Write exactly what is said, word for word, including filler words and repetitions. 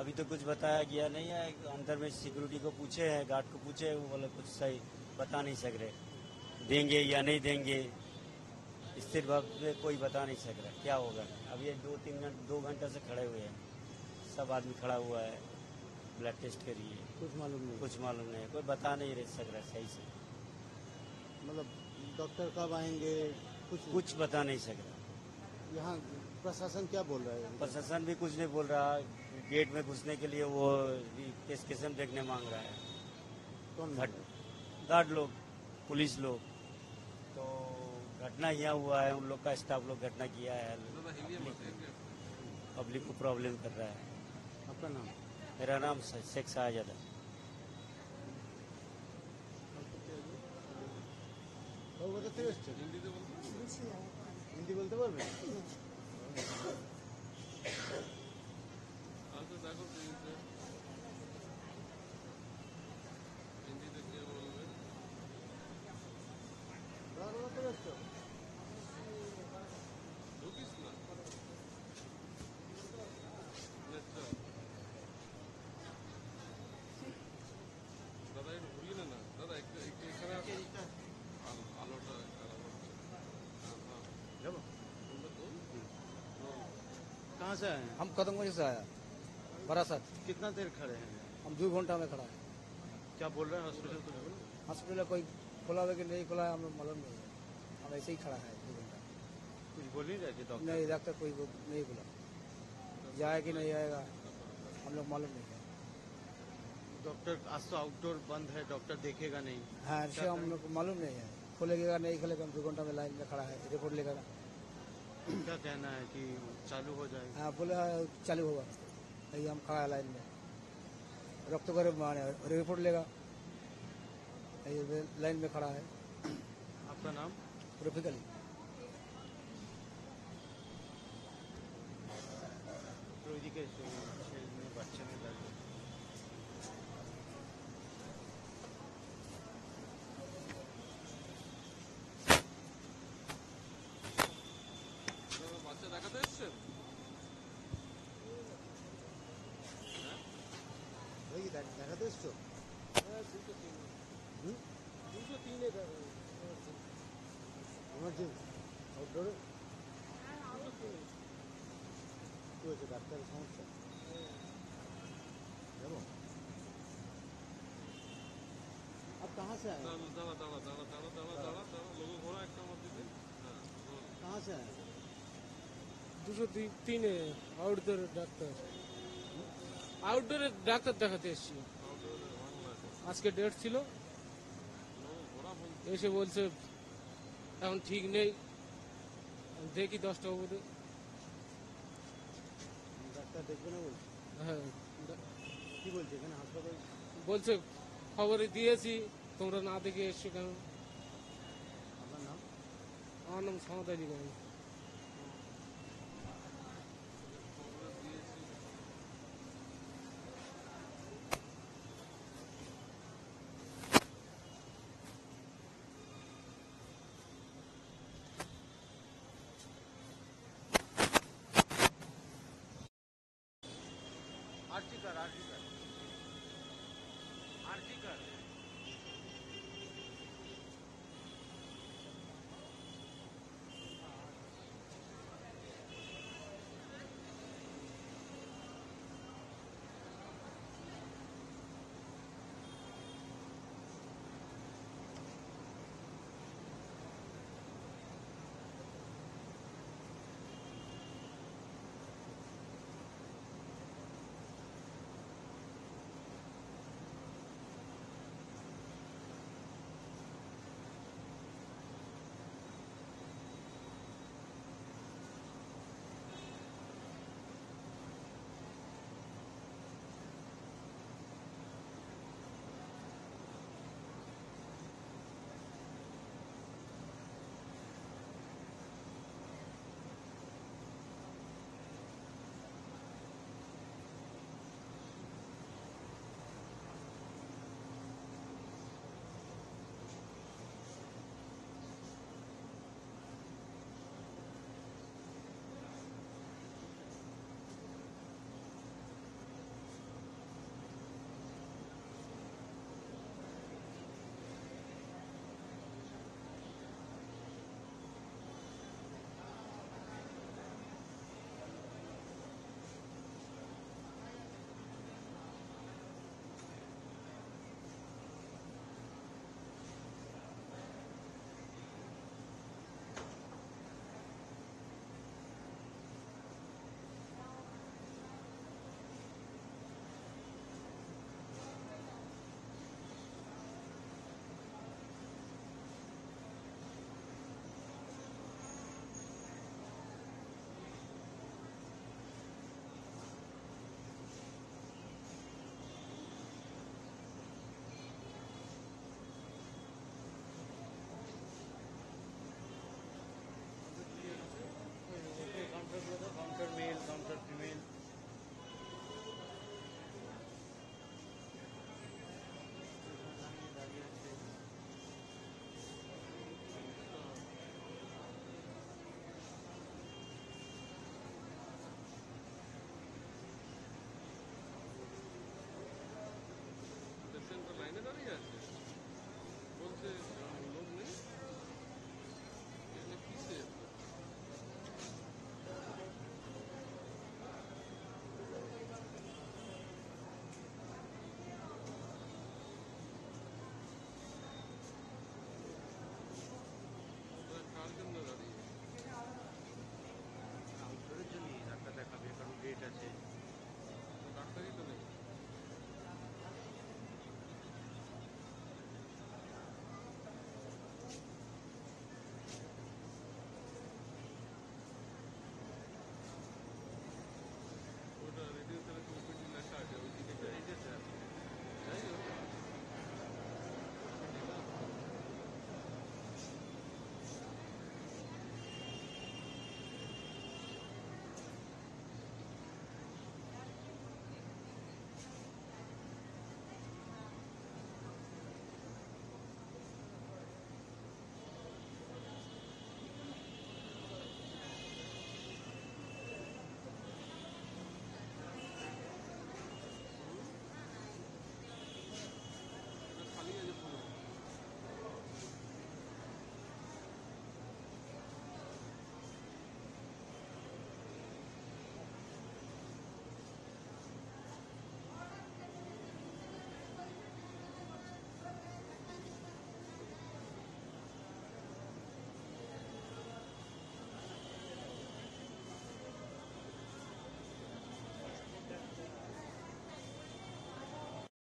अभी तो कुछ बताया गया नहीं है। अंदर में सिक्योरिटी को पूछे हैं, गार्ड को पूछे, वो बोले कुछ सही बता नहीं सक रहे, देंगे या नहीं देंगे। स्थिर वक्त में कोई बता नहीं सक रहा क्या होगा। अब ये दो तीन घंटे दो घंटे से खड़े हुए हैं, सब आदमी खड़ा हुआ है, ब्लड टेस्ट करिए, कुछ मालूम नहीं। कुछ मालूम नहीं, कोई बता नहीं रह सक रहा सही से। मतलब डॉक्टर कब आएंगे कुछ कुछ बता नहीं सक रहा। यहाँ प्रशासन क्या बोल रहा है? प्रशासन भी कुछ नहीं बोल रहा। गेट में घुसने के लिए वो केस देखने मांग रहा है। कौन घट गार्ड लोग, पुलिस लोग। तो घटना यहाँ हुआ है, उन लोग का स्टाफ लोग घटना किया है, पब्लिक को प्रॉब्लम कर रहा है। आपका नाम? मेरा नाम शेख शाहजादा। हिंदी बोलते পারবে? कहाँ से आए हैं? हम कदमगंज से आया बरासत। कितना देर खड़े हैं? हम दो घंटा में खड़ा है। क्या बोल रहे हैं हॉस्पिटल कुछ बोलो? हॉस्पिटल कोई खुला हुआ कि नहीं खुला है, हम लोग मालूम नहीं है। हम ऐसे ही खड़ा है दो घंटा। कुछ बोल नहीं रहे थे डॉक्टर? नहीं, डॉक्टर कोई वो नहीं बोला, जाए कि नहीं आएगा हम लोग मालूम नहीं है। डॉक्टर आज तो आउटडोर बंद है, डॉक्टर देखेगा नहीं। हाँ, ऐसे हम लोग को मालूम नहीं है, खुलेगा नहीं खुलेगा। हम दो घंटा में लाइन में खड़ा है, रिपोर्ट लेकर। क्या कहना है कि चालू हो जाएगा? हाँ, बोले चालू होगा। यही हम खड़ा है लाइन में, रक्त कर रिपोर्ट लेगा, लाइन में खड़ा है। आपका नाम? रफीक अली। रोजी के बच्चे में दर्द দেখাতে এসছেন? দেখাতে এসছো? দুশো তিনে ইমার্জেন্সি আউটডোরে কি হয়েছে? ডাক্তারের সমস্যা যাবো? आप कहाँ से आए? দাঁড়া দাঁড়া দাঁড়া দাঁড়া দাঁড়া দাঁড়া দাঁড়া দাঁড়া লোগো ঘোরা একটা আমার দিকে। হ্যাঁ कहाँ से आए? দুশো তিনে আউটডোর ডাক্তার, আউটডোরে ডাক্তার দেখাতে এসেছি। আজকে ডেট ছিল, এসে বলছে এখন ঠিক নেই, দেখি দশটা অবধি। ডাক্তার দেখবে না বলছে? হ্যাঁ, কি বলছে এখানে হাসপাতাল? বলছে খবরে দিয়েছি, তোমরা না দেখে এসছো কেন? আপনার নাম? আমার নাম সামাদ আলী গাই। आरती कर आरती कर आरती कर